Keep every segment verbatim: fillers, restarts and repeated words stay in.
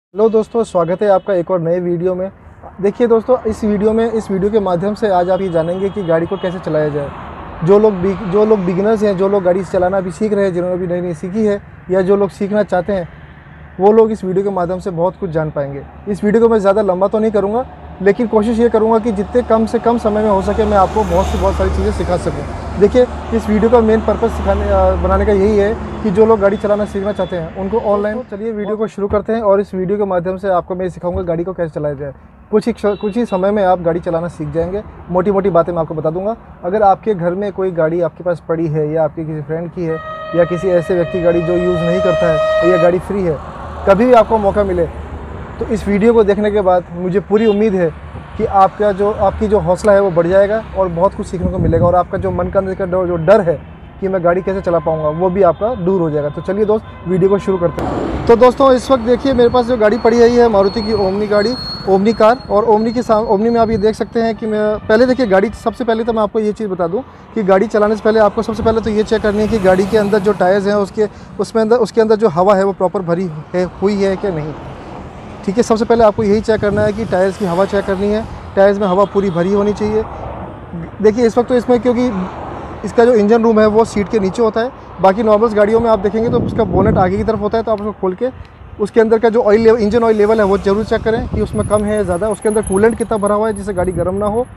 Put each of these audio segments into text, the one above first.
Hello दोस्तों, स्वागत है आपका एक और नए वीडियो में। देखिए दोस्तों, इस वीडियो में इस वीडियो के माध्यम से आज आप ये जानेंगे कि गाड़ी को कैसे चलाया जाए। जो लोग जो लोग बिगिनर्स हैं, जो लोग गाड़ी चलाना अभी सीख रहे हैं, जिन्होंने अभी नई नई सीखी है, या जो लोग सीखना चाहते हैं, वो लोग इस वीडियो के माध्यम से बहुत कुछ जान पाएंगे। इस वीडियो को मैं ज़्यादा लंबा तो नहीं करूँगा, लेकिन कोशिश ये करूँगा कि जितने कम से कम समय में हो सके मैं आपको बहुत सी बहुत सारी चीज़ें सिखा सकूँ। देखिए, इस वीडियो का मेन पर्पस सिखाने बनाने का यही है कि जो लोग गाड़ी चलाना सीखना चाहते हैं उनको ऑनलाइन। चलिए वीडियो को शुरू करते हैं और इस वीडियो के माध्यम से आपको मैं सिखाऊंगा गाड़ी को कैसे चलाया जाए। कुछ ही कुछ ही समय में आप गाड़ी चलाना सीख जाएंगे। मोटी मोटी बातें मैं आपको बता दूंगा। अगर आपके घर में कोई गाड़ी आपके पास पड़ी है, या आपके किसी फ्रेंड की है, या किसी ऐसे व्यक्ति गाड़ी जो यूज़ नहीं करता है, या गाड़ी फ्री है, कभी भी आपको मौका मिले तो इस वीडियो को देखने के बाद मुझे पूरी उम्मीद है कि आपका जो आपकी जो हौसला है वो बढ़ जाएगा और बहुत कुछ सीखने को मिलेगा, और आपका जो मन का अंदर का जो डर है कि मैं गाड़ी कैसे चला पाऊंगा वो भी आपका दूर हो जाएगा। तो चलिए दोस्त, वीडियो को शुरू करते हैं। तो दोस्तों, इस वक्त देखिए मेरे पास जो गाड़ी पड़ी है, ये है मारुति की ओमनी गाड़ी, ओमनी कार। और ओमनी की ओमनी में आप ये देख सकते हैं कि मैं पहले देखिए गाड़ी, सबसे पहले तो मैं आपको ये चीज़ बता दूं कि गाड़ी चलाने से पहले आपको सबसे पहले तो ये चेक करनी है कि गाड़ी के अंदर जो टायर्स हैं उसके उसमें अंदर उसके अंदर जो हवा है वो प्रॉपर भरी है हुई है कि नहीं। ठीक है, सबसे पहले आपको यही चेक करना है कि टायर्स की हवा चेक करनी है, टायर्स में हवा पूरी भरी होनी चाहिए। देखिए इस वक्त तो इसमें, क्योंकि इसका जो इंजन रूम है वो सीट के नीचे होता है, बाकी नॉर्मल गाड़ियों में आप देखेंगे तो उसका बोनेट आगे की तरफ होता है, तो आप उसको खोल के उसके अंदर का जो oil level, engine oil level है वो जरूर चेक करें कि उसमें कम है या ज़्यादा, उसके अंदर कूलेंट कितना भरा हुआ है जिससे गाड़ी गर्म ना हो।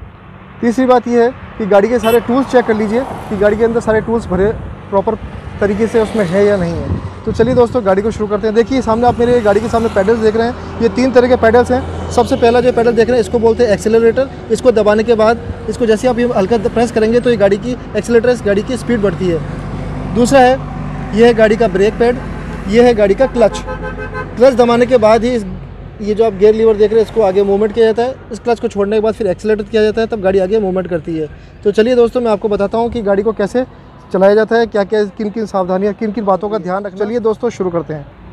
तीसरी बात यह है कि गाड़ी के सारे टूल्स चेक कर लीजिए कि गाड़ी के अंदर सारे टूल्स भरे प्रॉपर तरीके से उसमें है या नहीं है। तो चलिए दोस्तों, गाड़ी को शुरू करते हैं। देखिए सामने आप मेरे गाड़ी के सामने पैडल्स देख रहे हैं, ये तीन तरह के पैडल्स हैं। सबसे पहला जो पैडल देख रहे हैं इसको बोलते हैं एक्सेलरेटर। इसको दबाने के बाद, इसको जैसे आप ये हल्का प्रेस करेंगे तो ये गाड़ी की एक्सेलरेटर, इस गाड़ी की स्पीड बढ़ती है। दूसरा है, ये है गाड़ी का ब्रेक पैड, ये है गाड़ी का क्लच। क्लच दबाने के बाद ही इस ये जो आप गियर लीवर देख रहे हैं इसको आगे मूवमेंट किया जाता है। इस क्लच को छोड़ने के बाद फिर एक्सेलरेटर किया जाता है, तब गाड़ी आगे मूवमेंट करती है। तो चलिए दोस्तों, मैं आपको बताता हूँ कि गाड़ी को कैसे चलाया जाता है, क्या क्या किन किन सावधानियाँ, किन किन बातों का ध्यान रखना। चलिए दोस्तों, शुरू करते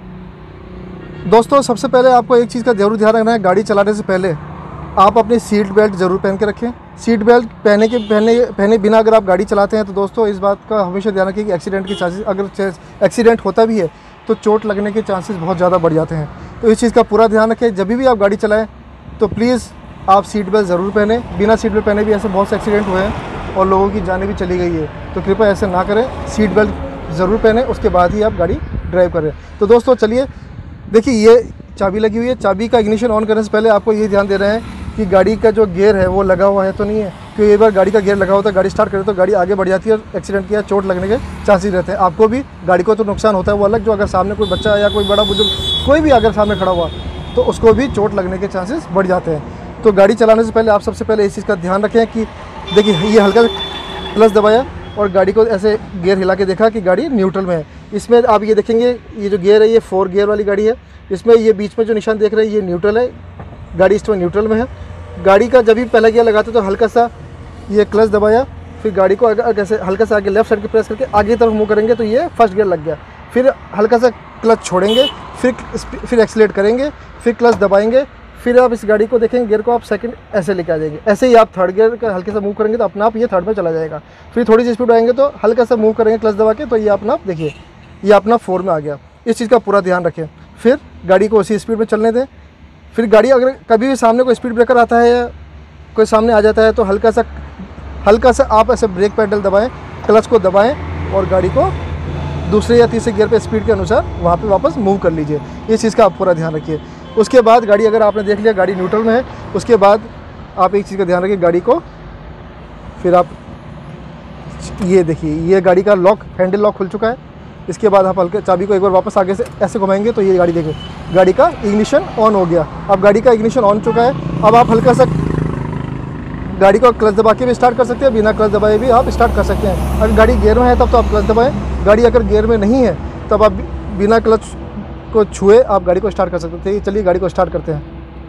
हैं। दोस्तों, सबसे पहले आपको एक चीज़ का जरूर ध्यान रखना है, गाड़ी चलाने से पहले आप अपनी सीट बेल्ट ज़रूर पहन के रखें। सीट बेल्ट पहने के पहने पहने बिना अगर आप गाड़ी चलाते हैं तो दोस्तों इस बात का हमेशा ध्यान रखें कि एक्सीडेंट के चांसेस, अगर एक्सीडेंट होता भी है तो चोट लगने के चांसेस बहुत ज़्यादा बढ़ जाते हैं। तो इस चीज़ का पूरा ध्यान रखें। जब भी आप गाड़ी चलाएं तो प्लीज़ आप सीट बेल्ट ज़रूर पहने। बिना सीट बेल्ट पहने भी ऐसे बहुत से एक्सीडेंट हुए हैं और लोगों की जानें भी चली गई है, तो कृपया ऐसे ना करें। सीट बेल्ट ज़रूर पहने, उसके बाद ही आप गाड़ी ड्राइव करें। तो दोस्तों चलिए, देखिए ये चाबी लगी हुई है। चाबी का इग्निशन ऑन करने से पहले आपको ये ध्यान दे रहे हैं कि गाड़ी का जो गियर है वो लगा हुआ है तो नहीं है, क्योंकि एक बार गाड़ी का गियर लगा होता है, गाड़ी स्टार्ट करे तो गाड़ी आगे बढ़ जाती है और एक्सीडेंट किया चोट लगने के चांसेस रहते हैं। आपको भी, गाड़ी को तो नुकसान होता है वो अलग, जो अगर सामने कोई बच्चा या कोई बड़ा बुजुर्ग कोई भी अगर सामने खड़ा हुआ तो उसको भी चोट लगने के चांसेस बढ़ जाते हैं। तो गाड़ी चलाने से पहले आप सबसे पहले इस चीज़ का ध्यान रखें कि देखिए ये हल्का क्लच दबाया और गाड़ी को ऐसे गियर हिला के देखा कि गाड़ी न्यूट्रल में है। इसमें आप ये देखेंगे, ये जो गियर है ये फोर गियर वाली गाड़ी है। इसमें ये बीच में जो निशान देख रहे हैं ये न्यूट्रल है, गाड़ी इसमें न्यूट्रल में है। गाड़ी का जब भी पहला गियर लगाते तो हल्का सा ये क्लच दबाया, फिर गाड़ी को अगर कैसे हल्का सा आगे लेफ्ट साइड की प्रेस करके आगे की तरफ मूव करेंगे तो ये फर्स्ट गियर लग गया। फिर हल्का सा क्लच छोड़ेंगे, फिर फिर एक्सीलेट करेंगे, फिर क्लच दबाएंगे, फिर आप इस गाड़ी को देखेंगे गियर को आप सेकंड ऐसे लेके आ जाएंगे। ऐसे ही आप थर्ड गियर का हल्के से मूव करेंगे तो अपना आप ये थर्ड में चला जाएगा। फिर थोड़ी सी स्पीड आएंगे तो हल्का सा मूव करेंगे क्लच दबा के, तो ये अपना आप देखिए ये अपना फोर में आ गया। इस चीज़ का पूरा ध्यान रखें। फिर गाड़ी को उसी स्पीड में चलने दें। फिर गाड़ी अगर कभी भी सामने कोई स्पीड ब्रेकर आता है या कोई सामने आ जाता है तो हल्का सा हल्का सा आप ऐसे ब्रेक पैडल दबाएं, क्लच को दबाएं और गाड़ी को दूसरे या तीसरे गियर पे स्पीड के अनुसार वहाँ पे वापस मूव कर लीजिए। इस चीज़ का आप पूरा ध्यान रखिए। उसके बाद गाड़ी, अगर आपने देख लिया गाड़ी न्यूट्रल में है, उसके बाद आप एक चीज़ का ध्यान रखिए, गाड़ी को फिर आप ये देखिए ये गाड़ी का लॉक, हैंडल लॉक खुल चुका है। इसके बाद आप हल्के चाबी को एक बार वापस आगे से ऐसे घुमाएंगे तो ये गाड़ी देखिए गाड़ी का इग्निशन ऑन हो गया। अब गाड़ी का इग्निशन ऑन चुका है। अब आप हल्का सा गाड़ी को क्लच दबा के भी स्टार्ट कर सकते हैं, बिना क्लच दबाए भी आप स्टार्ट कर सकते हैं। अगर गाड़ी गियर में है तब तो आप क्लच दबाएं, गाड़ी अगर गियर में नहीं है तब आप बिना क्लच को छुए आप गाड़ी को स्टार्ट कर सकते हैं। चलिए गाड़ी को स्टार्ट करते हैं।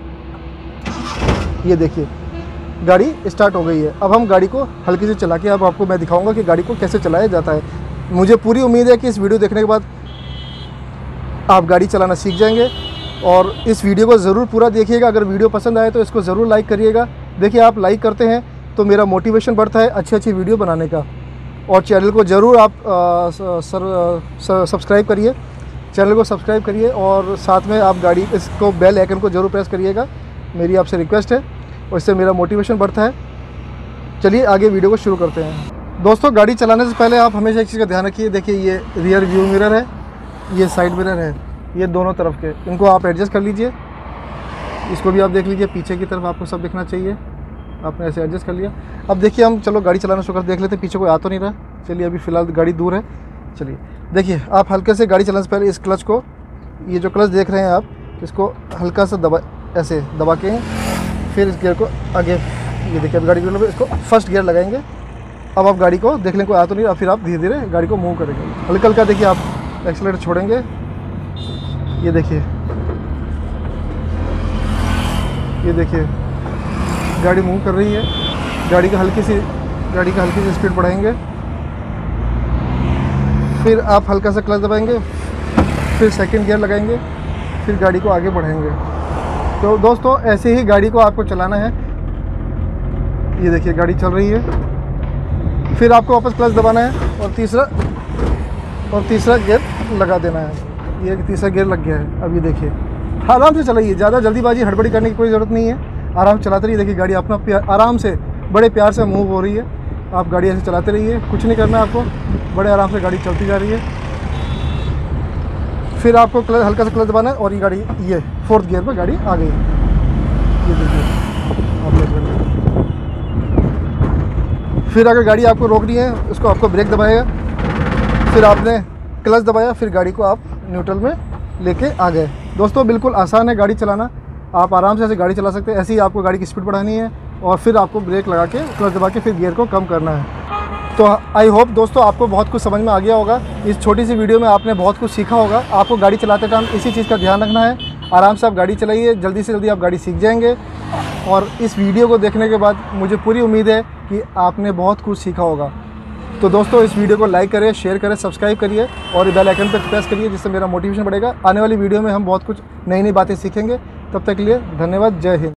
ये देखिए गाड़ी स्टार्ट हो गई है। अब हम गाड़ी को हल्के से चला के अब आपको मैं दिखाऊंगा कि गाड़ी को कैसे चलाया जाता है। मुझे पूरी उम्मीद है कि इस वीडियो देखने के बाद आप गाड़ी चलाना सीख जाएंगे, और इस वीडियो को ज़रूर पूरा देखिएगा। अगर वीडियो पसंद आए तो इसको ज़रूर लाइक करिएगा। देखिए आप लाइक करते हैं तो मेरा मोटिवेशन बढ़ता है अच्छी अच्छी वीडियो बनाने का। और चैनल को ज़रूर आप सब्सक्राइब करिए। चैनल को सब्सक्राइब करिए और साथ में आप गाड़ी इसको बेल आइकन को ज़रूर प्रेस करिएगा, मेरी आपसे रिक्वेस्ट है, और इससे मेरा मोटिवेशन बढ़ता है। चलिए आगे वीडियो को शुरू करते हैं। दोस्तों, गाड़ी चलाने से पहले आप हमेशा एक चीज़ का ध्यान रखिए। देखिए, ये रियर व्यू मिरर है, ये साइड मिरर है, ये दोनों तरफ के, इनको आप एडजस्ट कर लीजिए। इसको भी आप देख लीजिए, पीछे की तरफ आपको सब दिखना चाहिए, आपने ऐसे एडजस्ट कर लिया। अब देखिए, हम चलो गाड़ी चलाना शुरू कर देख लेते, पीछे कोई आ तो नहीं रहा। चलिए, अभी फ़िलहाल गाड़ी दूर है। चलिए देखिए, आप हल्के से गाड़ी चलाने से पहले इस क्लच को, ये जो क्लच देख रहे हैं आप, इसको हल्का सा दबा, ऐसे दबा के फिर इस गियर को आगे, ये देखिए अब गाड़ी को इसको फर्स्ट गियर लगाएंगे। अब आप गाड़ी को देख लें कोई आ तो नहीं, और फिर आप धीरे धीरे गाड़ी को मूव करेंगे। हल्का हल्का देखिए, आप एक्सीलरेटर छोड़ेंगे, ये देखिए, ये देखिए गाड़ी मूव कर रही है। गाड़ी का हल्की सी गाड़ी का हल्की सी स्पीड बढ़ाएंगे, फिर आप हल्का सा क्लच दबाएंगे, फिर सेकंड गियर लगाएंगे, फिर गाड़ी को आगे बढ़ाएंगे। तो दोस्तों, ऐसे ही गाड़ी को आपको चलाना है। ये देखिए गाड़ी चल रही है, फिर आपको वापस क्लच दबाना है और तीसरा और तीसरा गियर लगा देना है। ये तीसरा गियर लग गया है। अब ये देखिए, आराम से चलाइए, ज़्यादा जल्दीबाजी हड़बड़ी करने की कोई ज़रूरत नहीं है। आराम से चलाते रहिए। देखिए गाड़ी अपना प्यार आराम से, बड़े प्यार से मूव हो रही है। आप गाड़ी ऐसे चलाते रहिए, कुछ नहीं करना आपको, बड़े आराम से गाड़ी चलती जा रही है। फिर आपको क्लच, हल्का सा क्लच दबाना है और ये गाड़ी, ये फोर्थ गियर पर गाड़ी आ गई। ये देखिए, आप देख रहे हैं। फिर अगर गाड़ी आपको रोकनी है, उसको आपको ब्रेक दबाएगा, फिर आपने क्लच दबाया, फिर गाड़ी को आप न्यूट्रल में लेके आ गए। दोस्तों, बिल्कुल आसान है गाड़ी चलाना, आप आराम से ऐसे गाड़ी चला सकते हैं। ऐसे ही आपको गाड़ी की स्पीड बढ़ानी है और फिर आपको ब्रेक लगा के, क्लच दबा के फिर गियर को कम करना है। तो आई होप दोस्तों आपको बहुत कुछ समझ में आ गया होगा। इस छोटी सी वीडियो में आपने बहुत कुछ सीखा होगा। आपको गाड़ी चलाते टाइम इसी चीज़ का ध्यान रखना है। आराम से आप गाड़ी चलाइए, जल्दी से जल्दी आप गाड़ी सीख जाएंगे। और इस वीडियो को देखने के बाद मुझे पूरी उम्मीद है कि आपने बहुत कुछ सीखा होगा। तो दोस्तों, इस वीडियो को लाइक करें, शेयर करें, सब्सक्राइब करिए और बेल आइकन पर प्रेस करिए, जिससे मेरा मोटिवेशन बढ़ेगा। आने वाली वीडियो में हम बहुत कुछ नई नई बातें सीखेंगे। तब तक के लिए धन्यवाद। जय हिंद।